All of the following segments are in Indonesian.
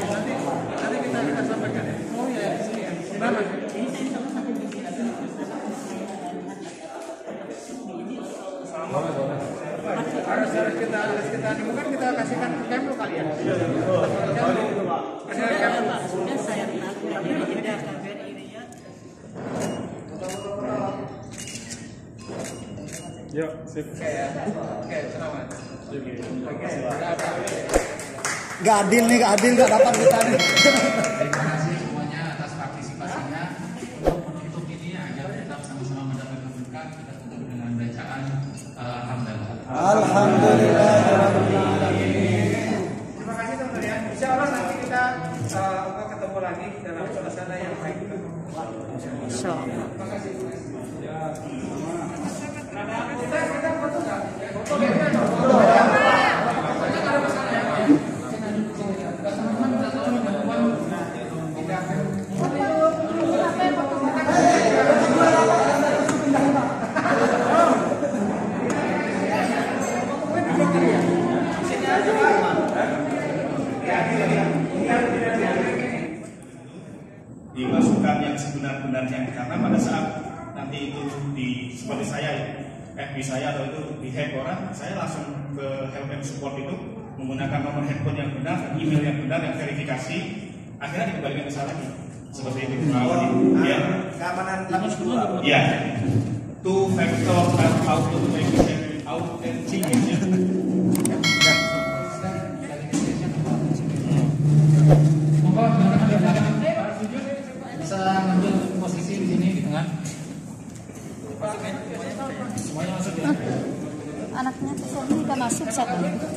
nanti kita sampaikan ya. Oh ya, sini ya. Mana? Harus kita mungkin kita kasihkan Kemlu kali ya. Sudah saya tahu tapi tidak KBRI ya. Yuk, sip. Oke, selamat. Gak adil nih, gak dapat kita nih. Terima kasih semuanya atas partisipasinya. Untuk ini agar kita sama-sama mendapatkan berkah, kita tutup dengan bacaan alhamdulillah. Alhamdulillah. Terima kasih teman-teman ya. Insya Allah nanti kita ketemu lagi dalam suasana yang baik. Insya Allah. Terima kasih. Kita foto nggak? Foto dimasukkan yang sebenar-benarnya, karena pada saat nanti itu seperti saya FB saya atau itu di hack orang, saya langsung ke help and support itu menggunakan nomor handphone yang benar dan email yang benar yang verifikasi, akhirnya dikembalikan ke saya lagi seperti itu. Ya, Keamanan lapis 2. ya, two factor authentication ya. Bisa ngambil posisi di sini di tengah. Semuanya masuk ya. Anaknya kesini udah masuk satu.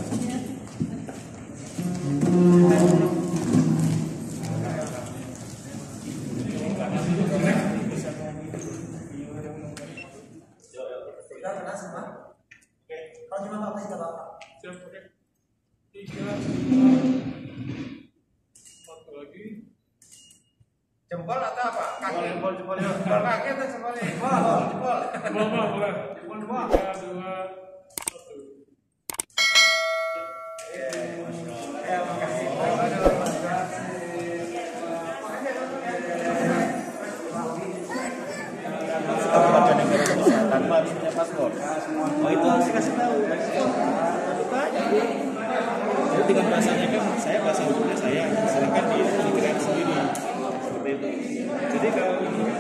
Kalau cuma apa kita bapak? Siap, oke. 3, 4 lagi. Jempol atau apa? Kaki. Jempol kaki atau jempol ini? Jempol. Boleh. Jempol 2. 3, 2, 1. Ya, makasih. Warga negara Indonesia tanpa harus punya paspor. Oh, itu harus dikasih tahu. Jadi dengan bahasanya kan saya bahasa hukumnya saya, silakan dikira sendiri seperti itu. Jadi kalau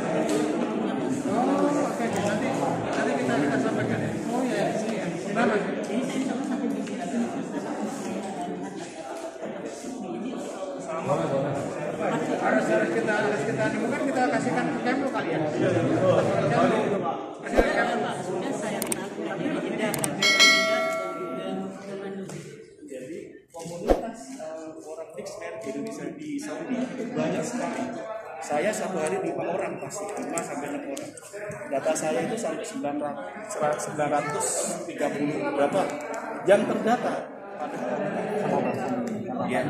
Nanti kita sampaikan ya. Oh ya, sini ya. Mana? Harus kita mungkin kita kasihkan Kemlu kali ya. Sudah saya tahu tapi tidak KBRI ya. jadi komunitas orang expert di Indonesia di Saudi banyak sekali. Saya satu hari 5 orang pasti, 5 sampai 6 orang. Data saya itu sampai 930 berapa yang terdata. Ya.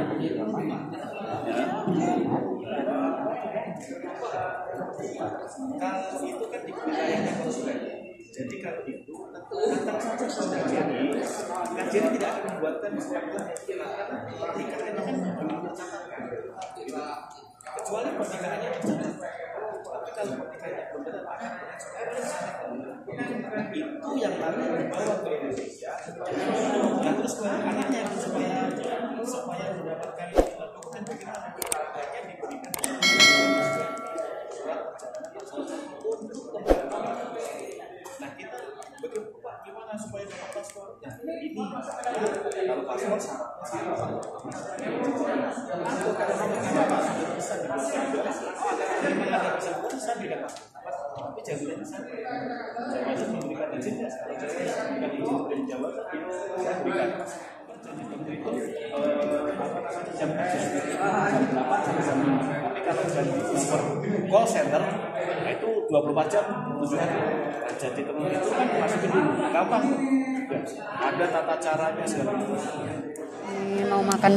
Kalau itu kan di wilayahnya konsulen. Jadi kalau itu tetap saja kajian tidak akan membuatkan sesuatu yang silakan pernikahannya kan belum tercatatkan. Kecuali pernikahannya tercatat. Tapi kalau pernikahannya belum tercatat, itu yang mana dibawa ke Indonesia. Dan terus ke anaknya supaya mendapatkan dokumen bagaimana hanya diberikan nah kita begitu Pak, gimana supaya dapat paspor? Nah ini kalau paspor tapi jaminannya sama. Jawa memberikan izin ya, kalau memberikan izin dari Jawa saya berikan janji pemerintah jam kerja jam 8 sampai jam 5. Tapi kalau janji call center itu 24 jam 7 hari. Nah, janji teman itu kan masukin dulu gampang ya, ada tata caranya segala macam. Mau makan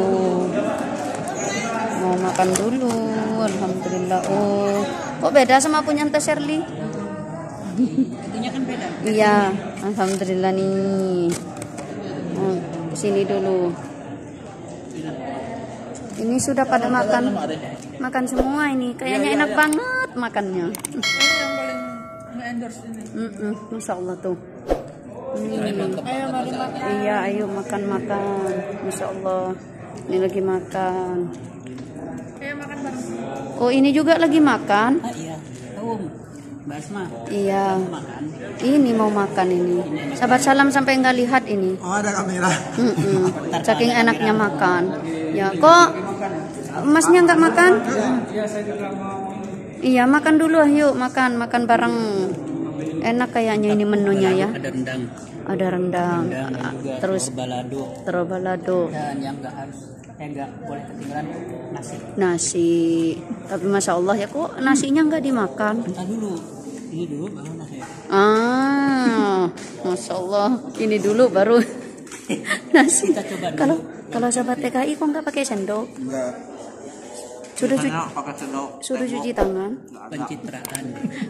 dulu. Alhamdulillah. Oh, kok beda sama punya Teh Shirley? Tentunya kan beda. Iya, alhamdulillah nih. Kesini dulu. Ini sudah pada makan semua ini. Kayaknya enak banget makannya. Ini yang paling nge-endorse ini. Masya Allah tuh. Ayo mari makan. Iya, ayo makan. Masya Allah. Ini lagi makan. Ayo makan bareng. Oh, ini juga lagi makan. Iya. Tahu Mbak Asma. Iya. Makan. Ini mau makan ini. Sahabat salam sampai nggak lihat ini. Oh, ada kamera. Saking enaknya makan. Ya, kok Masnya nggak makan? Iya, saya juga mau. Iya, makan dulu, yuk makan bareng. Enak kayaknya ini menunya ya. Ada rendang. Ada rendang. Terus Terus balado. dan yang nggak boleh ketinggalan Nasi. Tapi masya Allah ya, kok nasinya nggak dimakan? Entar dulu. Ini dulu baru nasi. Masya Allah. Ini dulu baru nasi. Kita coba dulu. Kalau sahabat TKI kok nggak pakai sendok? Enggak. Sudah cuci tangan. Pencitraan.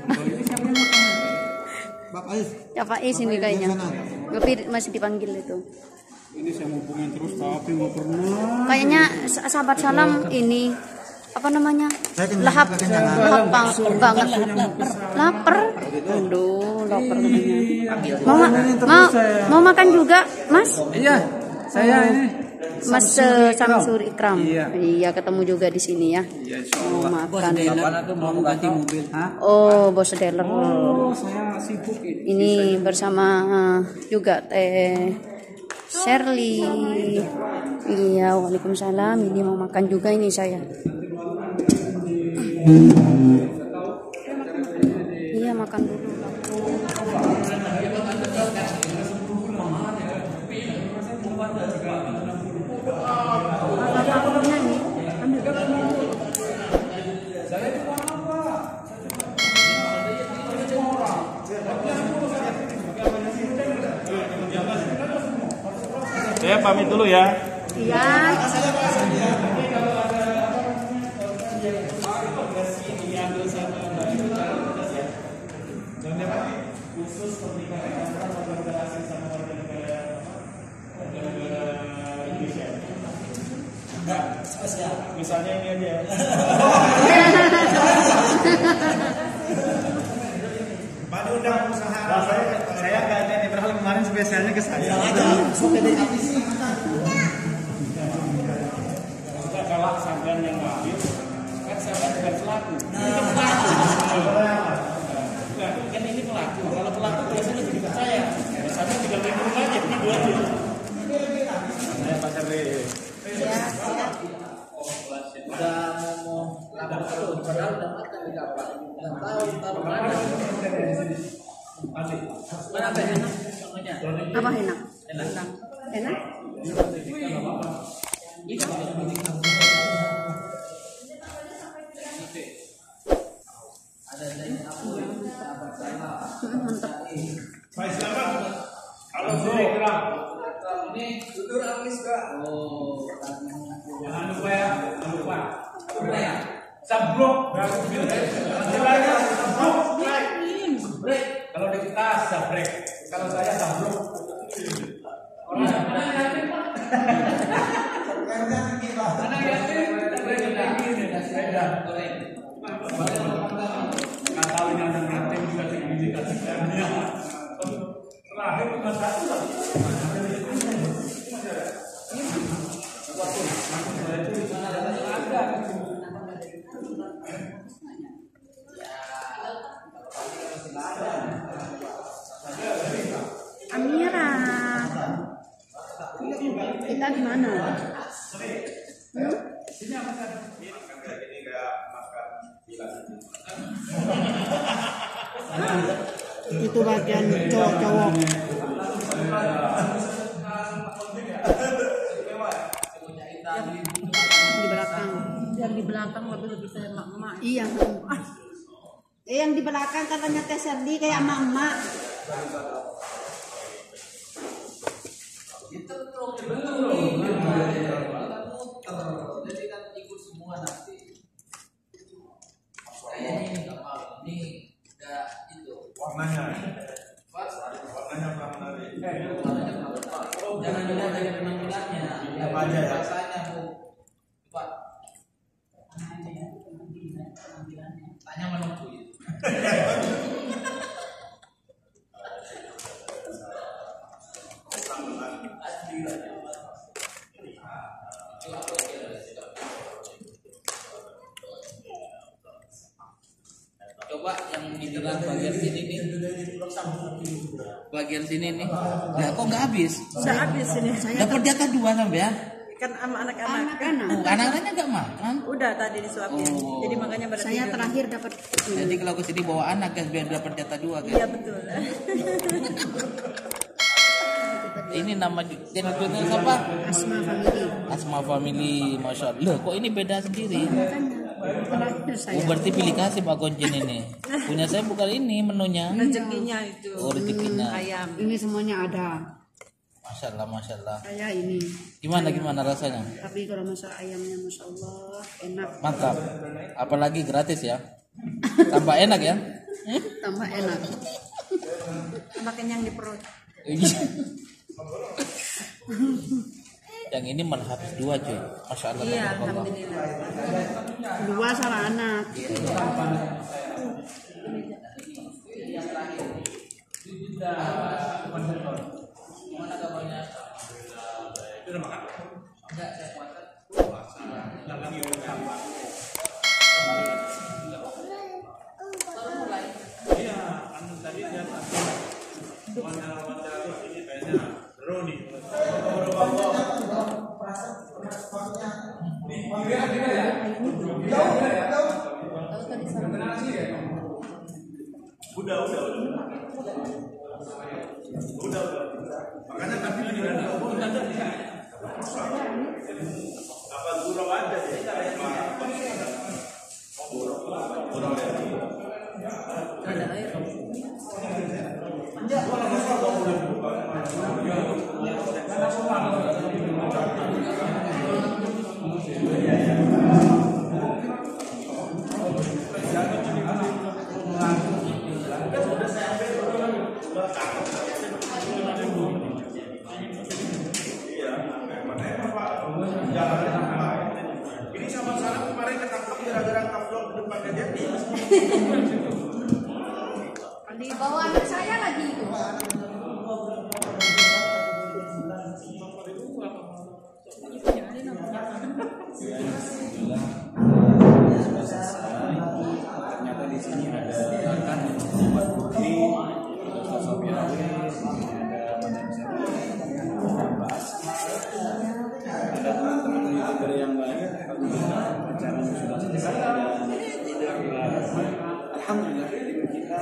Bapak Ais. Ya Pak Is ini kayaknya. Tapi masih dipanggil itu. Ini saya hubungin terus tapi nggak pernah. Kayaknya sahabat salam ini apa namanya? Saya kenyang, Lahap kekenyangan. banget. Lapar. Aduh, lapar katanya. Mau makan juga, Mas? Iya, saya ini. Mas Samsur Ikram. Iya, ketemu juga di sini ya. Iya, Mau makan. Mau ganti mobil. Oh, bos dealer. Saya sibuk ini. Ini bersama juga Teh Shirley. Iya, waalaikumsalam. Ini mau makan juga ini saya. Iya, makan dulu. Saya pamit dulu ya. Iya. Misalnya ini aja. Pada undang usaha. Saya nggak ada netral kemarin spesialnya ke saya. Kalau sampean yang ngambil, kan saya bukan pelaku. Ini pelaku. Kan ini pelaku. Kalau pelaku biasanya jadi percaya. Misalnya 3.000 aja, ini 2 aja. Saya Pak Sarli. Udah mau lapar terus, padahal udah makan di kapal. Nggak tahu mana. Mana apa enak? Contohnya. Apa enak? Enak. Enak? Jangan lupa ya, jangan lupa. Sabruk. Kalau di kita sabrek, kalau saya sabruk. Orang mana yatim Pak? Mana yatim? Sepeda. Nggak tahu yang yatim dikasih biji kasih karunia. Terakhir cuma satu lagi. Amira. Kita di mana? Itu bagian cowok-cowok. Di belakang. Yang di belakang lebih bisa emak-emak. Iya. Yang di belakang katanya Teh Serdi kayak emak-emak. Jadi kan ikut semua nanti. Kayaknya ini nggak mau. Ini nggak itu. Warnanya menarik. Jangan dilihat dari penampilannya. Apa aja ya? Rasanya Bu. Pak. Tanya menunggu. Coba yang dibilang bagian sini nih, bagian sini nih, nah kok nggak habis? Udah habis ini. Dapat jatah 2 sampai ya? Kan sama anak-anak. Anak-anaknya nggak makan? Udah tadi disuapin. Oh. Jadi makanya pada Saya tidur. terakhir dapat Jadi kalau kesini bawa anak guys biar dapat jatah 2 guys. Iya betul. Ini nama channel siapa? Asma Family. Asma Family, masya Allah. Kok ini beda sendiri? Terakhir saya. Oh berarti pilih kasih Pak Konjen ini. Punya saya bukan ini menunya. Rezekinya itu. Oh rezekinya. Ayam. Ini semuanya ada. Masya Allah, masya Allah. Saya ini. Gimana rasanya? Tapi kalau masak ayamnya Masya Allah enak. Mantap. Apalagi gratis ya. Tambah enak ya. Tambah enak. Tambah kenyang di perut. Yang ini malah habis 2 cuy. Masya Allah. Iya, tabarakallah. alhamdulillah. 2 salah anak. Gimana kabarnya? Sudah makan? Enggak, saya puasa. Iya, tadi dia wawancara ini kayaknya seru nih. Udah. Makanya tadi ini kan apa gurau aja ya? Ada air. Ini sama-sama kemarin ketangkep gara-gara ngupload di depan jadi. Di bawah anak saya lagi itu. Ternyata di sini ada makan buat putri, ada Sofi Rawi, ada Madam Seri, ada Mbak Asma, ada teman-teman youtuber yang lain. Alhamdulillah acaranya sudah selesai dan alhamdulillah kita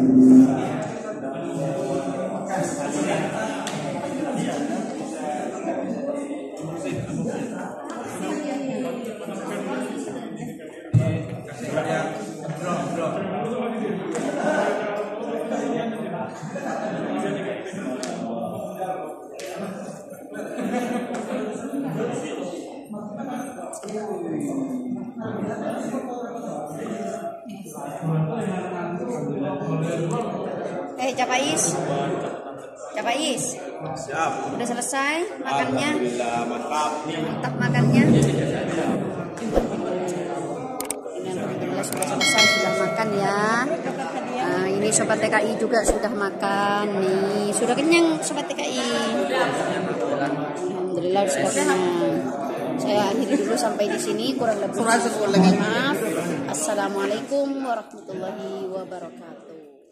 Capais. Capais. siap. Udah selesai makannya? Alhamdulillah mantap. Mantap makannya. Ini alhamdulillah sudah selesai, sudah makan ya. Nah, ini Sobat TKI juga sudah makan nih. Sudah kenyang Sobat TKI. Alhamdulillah sudah kenyang. Saya akhiri dulu sampai di sini, kurang lebih maaf. Assalamualaikum warahmatullahi wabarakatuh.